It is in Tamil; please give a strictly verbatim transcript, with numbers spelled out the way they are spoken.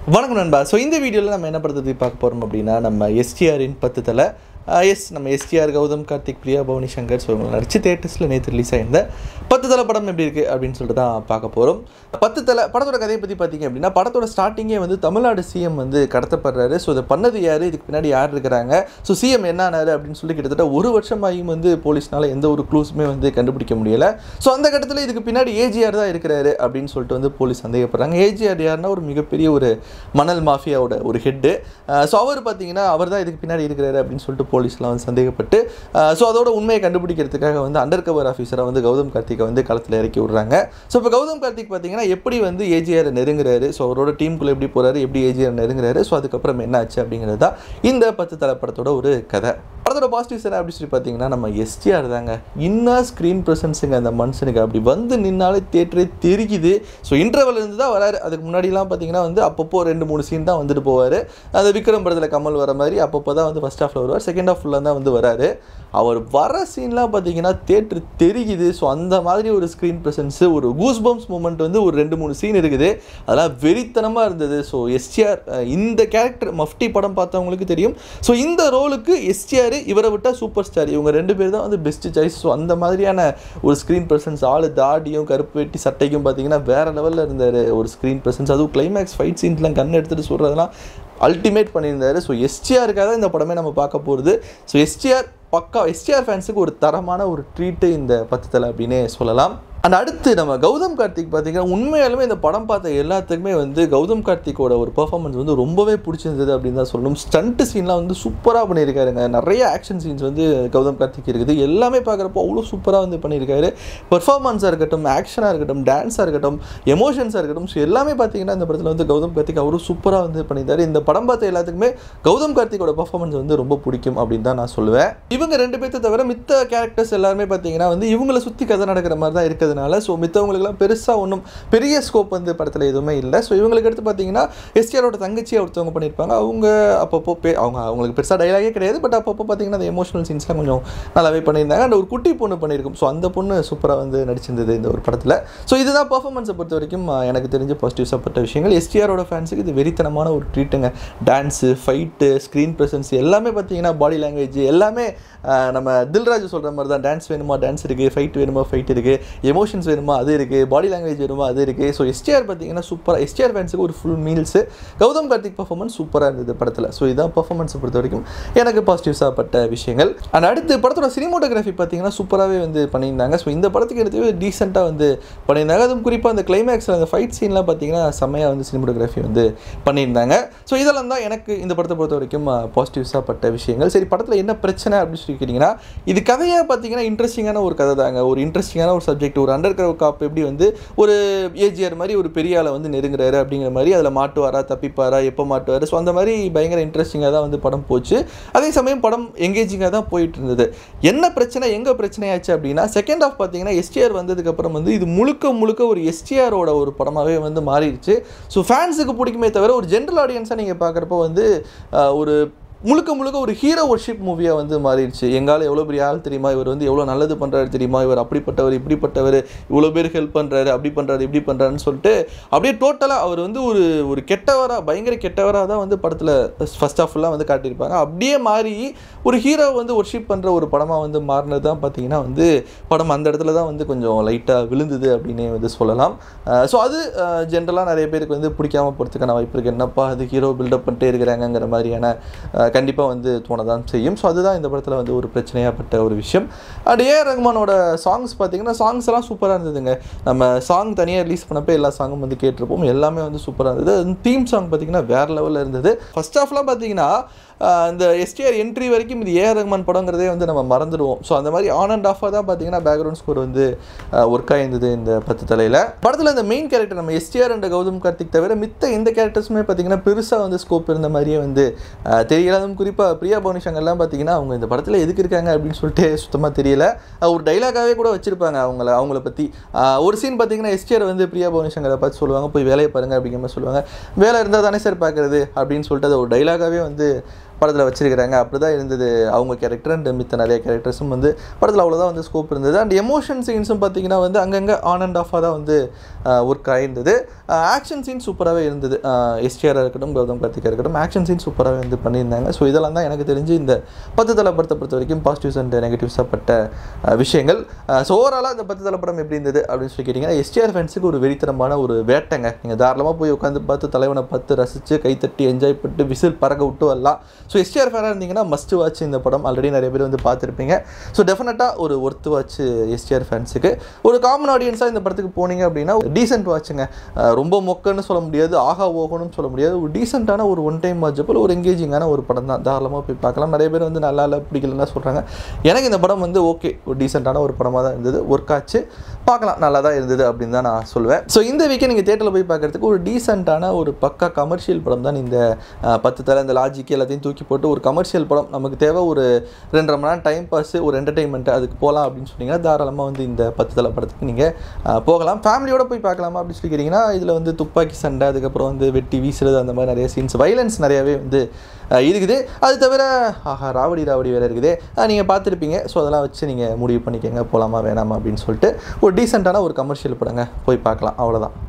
வணக்கம் நண்பா. ஸோ இந்த வீடியோவில் நம்ம என்ன படுறது பார்க்க போகிறோம் அப்படின்னா, நம்ம எஸ்டிஆரின் பத்து தலை எஸ் நம்ம எஸ்டிஆர், கௌதம் கார்த்திக், பிரியா பவானி சங்கர் ஸோ இவங்க நடிச்சு தேட்டர்ஸில் நேற்று ரிலீஸ் ஆயிருந்த பத்து தலை படம் எப்படி இருக்குது அப்படின்னு சொல்லிட்டு தான் பார்க்க போகிறோம். பத்து தலை படத்தோட கதையை பற்றி பார்த்தீங்க அப்படின்னா, படத்தோட ஸ்டார்டிங்கே வந்து தமிழ்நாடு சிஎம் வந்து கடத்தப்படுறாரு. ஸோ இதை பண்ணது யார், இதுக்கு பின்னாடி யார் இருக்கிறாங்க, ஸோ சிஎம் என்ன ஆனார் அப்படின்னு சொல்லி கிட்டத்தட்ட ஒரு வருஷமாயும் வந்து போலீஸ்னால எந்த ஒரு க்ளூஸுமே வந்து கண்டுபிடிக்க முடியலை. ஸோ அந்த கட்டத்தில் இதுக்கு பின்னாடி ஏஜிஆர் தான் இருக்கிறாரு அப்படின்னு சொல்லிட்டு வந்து போலீஸ் சந்தேகப்படுறாங்க. ஏஜிஆர் யாருன்னா ஒரு மிகப்பெரிய ஒரு மணல் மாஃபியாவோட ஒரு ஹெட்டு. ஸோ அவர் பார்த்தீங்கன்னா அவர் தான் இதுக்கு பின்னாடி இருக்கிறாரு அப்படின்னு சொல்லிட்டு போலீஸ்லாம் வந்து சந்தேகப்பட்டு ஸோ அதோட உண்மையை கண்டுபிடிக்கிறதுக்காக வந்து அண்டர் கவர் ஆஃபீஸராக வந்து கௌதம் கார்த்திகை வந்து களத்தில் இறக்கி விடுறாங்க. ஸோ இப்போ கௌதம் கார்த்திக் பார்த்தீங்கன்னா எப்படி வந்து ஏஜிஆர் நெருங்குறாரு, ஸோ அவரோட டீமுக்குள்ளே எப்படி போகிறாரு, எப்படி ஏஜிஆர் நெருங்குறாரு, ஸோ அதுக்கப்புறம் என்ன ஆச்சு அப்படிங்கிறது தான் இந்த பத்து தலை படத்தோட ஒரு கதை. படத்தோட பாசிட்டிவ்ஸ் என்ன அப்படின்னு சொல்லி பார்த்தீங்கன்னா, நம்ம எஸ்டிஆர் தாங்க இன்னர் ஸ்க்ரீன் ப்ரெசன்ஸுங்க. அந்த மனுஷனுக்கு அப்படி வந்து நின்னாலே தேட்டரே தெரிக்குது. ஸோ இன்டர்வல் இருந்து தான் வராரு. அதுக்கு முன்னாடிலாம் பார்த்தீங்கன்னா வந்து அப்பப்போ ரெண்டு மூணு சீன் தான் வந்துட்டு போவார். அந்த விக்ரம் படத்தில் கமல் வர மாதிரி அப்பப்போ தான் வந்து ஃபஸ்ட் ஹாஃபில் வருவார், செகண்ட் ஹாஃப் ஃபுல்லாக தான் வந்து வராரு. அவர் வர சீன்லாம் பார்த்தீங்கன்னா தேட்டர் தெரிக்குது. ஸோ அந்த மாதிரி ஒரு ஸ்க்ரீன் ப்ரெசன்ஸு, ஒரு கூஸ் பம்ப்ஸ் மூமெண்ட் வந்து ஒரு ரெண்டு மூணு சீன் இருக்குது. அதெல்லாம் வெறித்தனமாக இருந்தது. ஸோ எஸ்டிஆர் இந்த கேரக்டர் மஃப்டி படம் பார்த்தவங்களுக்கு தெரியும். ஸோ இந்த ரோலுக்கு எஸ்டிஆர் இவரை விட்டால் சூப்பர் ஸ்டார், இவங்க ரெண்டு பேர் தான் வந்து பெஸ்ட் சாய்ஸ். ஸோ அந்த மாதிரியான ஒரு ஸ்க்ரீன் ப்ரெசன்ஸ், ஆளு தாடியும் கருப்பு வெட்டி சட்டைக்கும் பார்த்தீங்கன்னா வேறு லெவலில் இருந்தார் ஒரு ஸ்க்ரீன் ப்ரெசன்ஸ். அதுவும் கிளைமேக்ஸ் ஃபைட் சீன்ஸ்லாம் கண் எடுத்துகிட்டு சொல்கிறதெல்லாம் அல்டிமேட் பண்ணியிருந்தார். ஸோ எஸ்டிஆருக்காக தான் இந்த படமே நம்ம பார்க்க போகிறது. ஸோ எஸ்டிஆர் பக்கா எஸ்டிஆர் ஃபேன்ஸுக்கு ஒரு தரமான ஒரு ட்ரீட்டு இந்த பத்து தலை அப்படின்னே சொல்லலாம். அண்ட் அடுத்து நம்ம கௌதம் கார்த்திக் பார்த்தீங்கன்னா உண்மையாலுமே இந்த படம் பார்த்த எல்லாத்துக்குமே வந்து கௌதம் கார்த்திக்கோட ஒரு பெர்ஃபார்மன்ஸ் வந்து ரொம்பவே பிடிச்சிருந்தது அப்படின்னு தான் சொல்லணும். ஸ்டண்ட்டு சீன்லாம் வந்து சூப்பராக பண்ணியிருக்காருங்க. நிறைய ஆக்ஷன் சீன்ஸ் வந்து கௌதம் கார்த்திக் இருக்குது. எல்லாமே பார்க்குறப்போ அவ்வளோ சூப்பராக வந்து பண்ணியிருக்காரு. பெர்ஃபார்மன்ஸாக இருக்கட்டும், ஆக்ஷனாக இருக்கட்டும், டான்ஸாக இருக்கட்டும், எமோஷன்ஸாக இருக்கட்டும், ஸோ எல்லாமே பார்த்தீங்கன்னா இந்த படத்தில் வந்து கௌதம் கார்த்திக் அவரும் சூப்பராக வந்து பண்ணியிருந்தார். இந்த படம் பார்த்த எல்லாத்துக்குமே கௌதம் கார்த்திக்கோட பெர்ஃபார்மன்ஸ் வந்து ரொம்ப பிடிக்கும் அப்படின்னு தான் நான் சொல்லுவேன். இவங்க ரெண்டு பேர்த்த தவிர மித்த கேரக்டர்ஸ் எல்லாருமே பார்த்தீங்கன்னா வந்து இவங்களை சுற்றி கதை நடக்கிற மாதிரி தான் இருக்குது. ஸோ மித்தவங்களுக்குலாம் பெருசாக ஒன்றும் பெரிய ஸ்கோப் வந்து படத்தில் எதுவுமே இல்லை. ஸோ இவங்களுக்கு எடுத்து பார்த்தீங்கன்னா எஸ்டிஆரோட தங்கச்சியை ஒருத்தவங்க பண்ணியிருப்பாங்க. அவங்க அப்பப்போ பே அவங்க அவங்களுக்கு பெருசாக டைலாகே கிடையாது, பட் அப்பப்போ பார்த்தீங்கன்னா அந்த எமோஷனல் சீன்ஸ்லாம் கொஞ்சம் நல்லாவே பண்ணியிருந்தாங்க. அண்ட் ஒரு குட்டி பொண்ணு பண்ணியிருக்கும். ஸோ அந்த பொண்ணு சூப்பராக வந்து நடிச்சிருந்தது இந்த ஒரு படத்தில். ஸோ இதுதான் பர்ஃபார்மன்ஸை பொறுத்த வரைக்கும் எனக்கு தெரிஞ்ச பாசிட்டிவ்ஸாக பட்ட விஷயங்கள். எஸ்டிஆரோட ஃபேன்ஸுக்கு இது வெறித்தனமான ஒரு ட்ரீட்டுங்க. டான்ஸு, ஃபைட்டு, ஸ்க்ரீன் ப்ரெசன்ஸ் எல்லாமே பார்த்தீங்கன்னா, பாடி லாங்குவேஜ் எல்லாமே நம்ம தில்ராஜ் சொல்கிற மாதிரி தான். டான்ஸ் வேணுமா டான்ஸ் இருக்குது, ஃபைட் வேணுமா ஃபைட் இருக்குது, எமோஷன்ஸ் வேணுமா அது இருக்குது, பாடி லாங்குவேஜ் வேணுமா அது இருக்குது. ஸோ எஸ்டிஆர் பார்த்தீங்கன்னா சூப்பராக, எஸ்டிஆர் ஃபேன்ஸுக்கு ஒரு full meals. Gautham Karthik performance சூப்பராக இருந்தது படத்தில். ஸோ இதுதான் பர்ஃபார்மன்ஸை பொறுத்த வரைக்கும் எனக்கு பாசிட்டிவ்ஸாக பட்ட விஷயங்கள். அண்ட் அடுத்து படத்தோட சினிமோட்டோகிராஃபி பார்த்தீங்கன்னா சூப்பராகவே வந்து பண்ணியிருந்தாங்க. ஸோ இந்த படத்துக்கு எடுத்து டீசெண்டாக வந்து பண்ணியிருந்தாங்க. அதுவும் குறிப்பாக அந்த கிளைமேக்ஸில் அந்த ஃபைட் சீன்லாம் பார்த்தீங்கன்னா செம்மையாக வந்து சினிமோட்டோகிராஃபி வந்து பண்ணியிருந்தாங்க. ஸோ இதெல்லாம் தான் எனக்கு இந்த படத்தை பொறுத்த வரைக்கும் பாசிட்டிவ்ஸாக பட்ட விஷயங்கள். சரி, படத்தில் என்ன பிரச்சனை அப்படின்னு சொல்லி கேட்டிங்கன்னா, இது கதையாக பார்த்தீங்கன்னா இன்ட்ரெஸ்டிங்கான ஒரு கதை தாங்க. ஒரு இன்ட்ரெஸ்டிங்கான ஒரு சப்ஜெக்ட். ஒரு அண்டர் கவர் காப் எப்படி வந்து ஒரு ஏஜிஆர் மாதிரி ஒரு பெரிய ஆளை வந்து நெருங்குறாரு அப்படிங்கிற மாதிரி, அதில் மாட்டுவாரா தப்பிப்பாரா எப்போ மாட்டுவார், ஸோ அந்த மாதிரி பயங்கர இன்ட்ரெஸ்டிங்காக தான் வந்து படம் போச்சு. அதே சமயம் படம் எங்கேஜிங்காக தான் போயிட்டு இருந்தது. என்ன பிரச்சனை, எங்கே பிரச்சனையாச்சு அப்படின்னா, செகண்ட் ஹாஃப் பார்த்தீங்கன்னா எஸ்டிஆர் வந்ததுக்கப்புறம் வந்து இது முழுக்க முழுக்க ஒரு எஸ்டிஆரோட ஒரு படமாகவே வந்து மாறிடுச்சு. ஸோ ஃபேன்ஸுக்கு பிடிக்குமே தவிர ஒரு ஜென்ரல் ஆடியன்ஸாக நீங்கள் பார்க்குறப்போ வந்து ஒரு முழுக்க முழுக்க ஒரு ஹீரோ ஒர்ஷிப் மூவியாக வந்து மாறிடுச்சு. எங்கால் எவ்வளோ பெரிய ஆள் தெரியுமா, இவர் வந்து எவ்வளோ நல்லது பண்ணுறாரு தெரியுமா, இவர் அப்படிப்பட்டவர் இப்படிப்பட்டவர், இவ்வளோ பேர் ஹெல்ப் பண்ணுறாரு, அப்படி பண்ணுறாரு இப்படி பண்ணுறாருன்னு சொல்லிட்டு அப்படியே டோட்டலாக அவர் வந்து ஒரு ஒரு கெட்டவராக, பயங்கர கெட்டவராக தான் வந்து படத்தில் ஃபஸ்ட் ஆஃப் ஃபுல்லாக வந்து காட்டியிருப்பாங்க. அப்படியே மாறி ஒரு ஹீரோ வந்து ஒர்ஷிப் பண்ணுற ஒரு படமாக வந்து மாறினது தான் பார்த்தீங்கன்னா வந்து படம் அந்த இடத்துல தான் வந்து கொஞ்சம் லைட்டாக விழுந்தது அப்படின்னே வந்து சொல்லலாம். ஸோ அது ஜென்ரலாக நிறைய பேருக்கு வந்து பிடிக்காமல் போகிறதுக்கான வாய்ப்பு இருக்குது. என்னப்பா அது ஹீரோ பில்டப் பண்ணிட்டே இருக்கிறாங்கங்கிற மாதிரியான கண்டிப்பாக வந்து தோணதான் செய்யும். ஸோ அதுதான் இந்த படத்தில் வந்து ஒரு பிரச்சனையாகப்பட்ட ஒரு விஷயம். அண்ட் ஏ ஆர் ரஹ்மானோட சாங்ஸ் பார்த்தீங்கன்னா சாங்ஸ் எல்லாம் சூப்பராக இருந்ததுங்க. நம்ம சாங் தனியாக ரிலீஸ் பண்ணப்போ எல்லா சாங்கும் வந்து கேட்டிருப்போம். எல்லாமே வந்து சூப்பராக இருந்தது. தீம் சாங் பார்த்தீங்கன்னா வேறு லெவலில் இருந்தது. ஃபர்ஸ்ட் ஆஃப்லாம் பார்த்தீங்கன்னா இந்த எஸ்டிஆர் என்ட்ரி வரைக்கும் இது ஏ ஆர் ரஹ்மான் படங்கிறதே வந்து நம்ம மறந்துடுவோம். ஸோ அந்த மாதிரி ஆன் அண்ட் ஆஃபாக தான் பார்த்தீங்கன்னா பேக்ரவுண்ட் ஸ்கோர் வந்து ஒர்க் ஆகிருந்தது இந்த பத்து தலையில். படத்தில் இந்த மெயின் கேரக்டர் நம்ம எஸ்டிஆர் அண்ட் கௌதம் கார்த்திக் தவிர மித்த எந்த கேரக்டர்ஸுமே பார்த்தீங்கன்னா பெருசாக வந்து ஸ்கோப் இருந்த மாதிரியே வந்து தெரியல. அதுவும் குறிப்பாக பிரியா பவானி சங்கர்லாம் பார்த்தீங்கன்னா அவங்க இந்த படத்தில் எதுக்கு இருக்காங்க அப்படின்னு சொல்லிட்டு சுத்தமாக தெரியல. ஒரு டைலாகாகவே கூட வச்சுருப்பாங்க அவங்கள அவங்கள பற்றி. ஒரு சீன் பார்த்தீங்கன்னா எஸ்டிஆர் வந்து பிரியா பவானி சங்கரை பார்த்து சொல்லுவாங்க, போய் வேலையை பாருங்கள் அப்படிங்கிற மாதிரி சொல்லுவாங்க. வேலை இருந்தால் தானே சார் பார்க்குறது அப்படின்னு சொல்லிட்டு அதை ஒரு டைலாகாகவே வந்து படத்தில் வச்சிருக்கிறாங்க. அப்படி தான் இருந்தது அவங்க கேரக்டர் அண்ட் மித்த நிறைய கேரக்டர்ஸும் வந்து படத்தில் அவ்வளோதான் வந்து ஸ்கோப் இருந்தது. அண்ட் எமோஷன் சீன்ஸும் பார்த்தீங்கன்னா வந்து அங்கங்கே ஆன் அண்ட் ஆஃபாக தான் வந்து ஒர்க் ஆகிருந்தது. ஆக்ஷன் சீன் சூப்பராகவே இருந்தது. எஸ்டிஆராக இருக்கட்டும், கௌதம் கார்த்திகா இருக்கட்டும், ஆக்ஷன் சீன் சூப்பராகவே வந்து பண்ணியிருந்தாங்க. ஸோ இதெல்லாம் தான் எனக்கு தெரிஞ்சு இந்த பத்து தலை படத்தை பொறுத்த வரைக்கும் பாசிட்டிவ்ஸ் அண்ட் நெகட்டிவ்ஸாக பட்ட விஷயங்கள். ஸோ ஓவராலாக இந்த பத்து தலை படம் எப்படி இருந்தது அப்படின்னு சொல்லி கேட்டிங்கன்னா, எஸ்டிஆர் ஃபேன்ஸுக்கு ஒரு வெறித்தனமான ஒரு வேட்டைங்க. நீங்கள் தாராளமாக போய் உட்காந்து பார்த்து தலைவனை பார்த்து ரசித்து கைத்தட்டி என்ஜாய் பண்ணிட்டு விசில் பறக்க விட்டு வரலாம். ஸோ எஸ்டிஆர் ஃபேனாக இருந்தீங்கன்னா மஸ்ட் வாட்ச் இந்த படம். ஆல்ரெடி நிறைய பேர் வந்து பார்த்துருப்பீங்க. ஸோ டெஃபினட்டாக ஒரு ஒர்த்து வாட்ச் எஸ்டிஆர் ஃபேன்ஸுக்கு. ஒரு காமன் ஆடியன்ஸாக இந்த படத்துக்கு போனீங்க அப்படின்னா டீசென்ட் வாட்சுங்க. ரொம்ப மொக்கன்னு சொல்ல முடியாது, ஆகா ஓகணும்னு சொல்ல முடியாது. ஒரு டீசெண்டான ஒரு ஒன் டைம் வாட்ச் போல் ஒரு எங்கேஜிங்கான ஒரு படம் தான். தாராளமாக போய் பார்க்கலாம். நிறைய பேர் வந்து நல்லா இல்லை பிடிக்கலன்னா சொல்கிறாங்க. எனக்கு இந்த படம் வந்து ஓகே, ஒரு டீசெண்டான ஒரு படமாக தான் இருந்தது. ஒர்க் ஆச்சு, பார்க்கலாம், நல்லா தான் இருந்தது அப்படின்னு தான் நான் சொல்லுவேன். ஸோ இந்த வீக்கே நீங்கள் தேட்டரில் போய் பார்க்குறதுக்கு ஒரு டீசெண்டான ஒரு பக்கா கமர்ஷியல் படம் தான் இந்த பத்து தலை. இந்த லாஜிக் எல்லாத்தையும் தூக்கி போட்டு ஒரு கமர்ஷியல் படம், நமக்கு தேவை ஒரு ரெண்டரை மணி நேரம் டைம் பாஸ், ஒரு என்டர்டைன்மெண்ட், அதுக்கு போகலாம் அப்படின்னு சொன்னீங்கன்னா தாராளமாக வந்து இந்த பத்து தலை படத்துக்கு நீங்கள் போகலாம். ஃபேமிலியோடு போய் பார்க்கலாமா அப்படின்னு சொல்லி கேட்டிங்கன்னா, இதில் வந்து துப்பாக்கி சண்டை, அதுக்கப்புறம் வந்து வெட்டி வீசுறது, அந்த மாதிரி நிறைய சீன்ஸ், வைலன்ஸ் நிறையாவே வந்து இருக்குது. அது தவிர ஆஹா ராவடி ராவடி வேறு இருக்குது, நீங்கள் பார்த்துருப்பீங்க. ஸோ அதெல்லாம் வச்சு நீங்கள் முடிவு பண்ணிக்கோங்க போகலாமா வேணாமா அப்படின்னு சொல்லிட்டு. ஒரு டீசெண்டான ஒரு கமர்ஷியல் படங்க, போய் பார்க்கலாம், அவ்வளோதான்.